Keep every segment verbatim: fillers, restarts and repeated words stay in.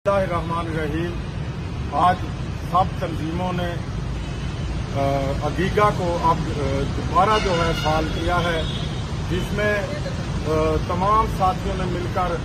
बिस्मिल्लाहिर्रहमानिर्रहीम। आज सब तंजीमों ने अगीगा को अब दोबारा जो है साल किया है, जिसमें तमाम साथियों ने मिलकर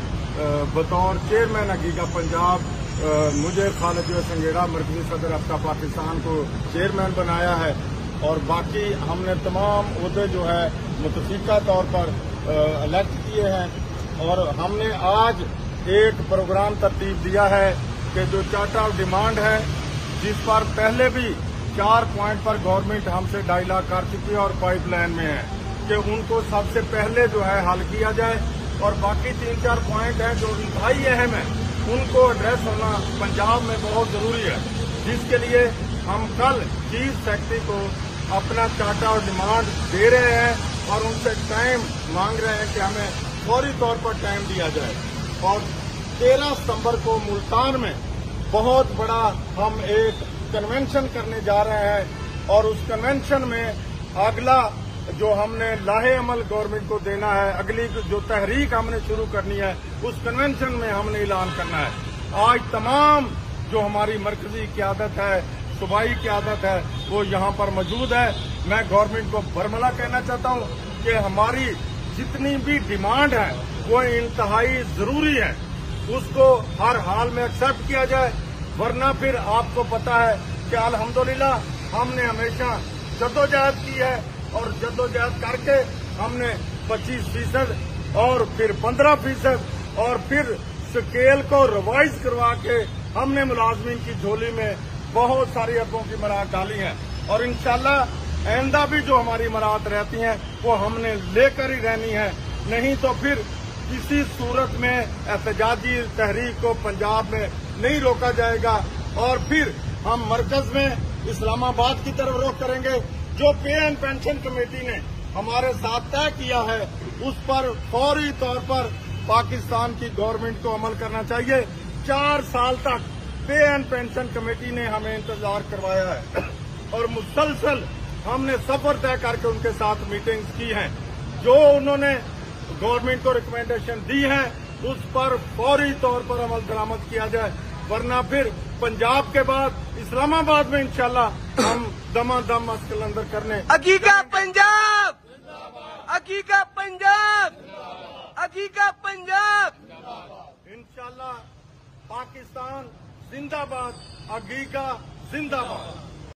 बतौर चेयरमैन अगीगा पंजाब मुझे खालिद संगेड़ा मरकजी सदर हफ्ता पाकिस्तान को चेयरमैन बनाया है और बाकी हमने तमाम ओहदे जो है मुतफीका तौर पर इलेक्ट किए हैं। और हमने आज एक प्रोग्राम तरतीब दिया है कि जो चार्टर ऑफ डिमांड है, जिस पर पहले भी चार पॉइंट पर गवर्नमेंट हमसे डायलॉग कर चुकी है और पाइपलाइन में है कि उनको सबसे पहले जो है हल किया जाए, और बाकी तीन चार पॉइंट हैं जो इंतहाई अहम है, उनको एड्रेस होना पंजाब में बहुत जरूरी है, जिसके लिए हम कल चीफ सेक्रेटरी को अपना चार्टर ऑफ डिमांड दे रहे हैं और उनसे टाइम मांग रहे हैं कि हमें फौरी तौर पर टाइम दिया जाए। और तेरह सितंबर को मुल्तान में बहुत बड़ा हम एक कन्वेंशन करने जा रहे हैं और उस कन्वेंशन में अगला जो हमने लाहे अमल गवर्नमेंट को देना है, अगली जो तहरीक हमने शुरू करनी है, उस कन्वेंशन में हमने ऐलान करना है। आज तमाम जो हमारी मरकजी क़यादत है, सूबाई क़यादत है, वो यहाँ पर मौजूद है। मैं गवर्नमेंट को बरमला कहना चाहता हूँ कि हमारी जितनी भी डिमांड है वो इंतहाई जरूरी है, उसको हर हाल में एक्सेप्ट किया जाए, वरना फिर आपको पता है कि अल्हम्दुलिल्लाह हमने हमेशा जद्दोजहद की है और जद्दोजहद करके हमने पच्चीस फीसद और फिर पंद्रह फीसद और फिर स्केल को रिवाइज करवा के हमने मुलाजमीन की झोली में बहुत सारी अरबों की मराहत डाली है। और इंशाल्लाह आइंदा भी जो हमारी मराहत रहती हैं वो हमने लेकर ही रहनी है, नहीं तो फिर किसी सूरत में एहतजाजी तहरीक को पंजाब में नहीं रोका जाएगा और फिर हम मरकज में इस्लामाबाद की तरफ रुख करेंगे। जो पे एंड पेंशन कमेटी ने हमारे साथ तय किया है, उस पर फौरी तौर पर पाकिस्तान की गवर्नमेंट को अमल करना चाहिए। चार साल तक पे एंड पेंशन कमेटी ने हमें इंतजार करवाया है और मुसलसल हमने सफर तय करके उनके साथ मीटिंग्स की हैं। जो उन्होंने गवर्नमेंट को रिकमेंडेशन दी है, उस पर फौरी तौर पर अमल दरामद किया जाए, वरना फिर पंजाब के बाद इस्लामाबाद में इंशाल्लाह हम दमादम मस्कलंदर करने अगीगा पंजाब, अगीगा पंजाब, अगीगा पंजाब, इंशाल्लाह पाकिस्तान जिंदाबाद, अगीगा जिंदाबाद।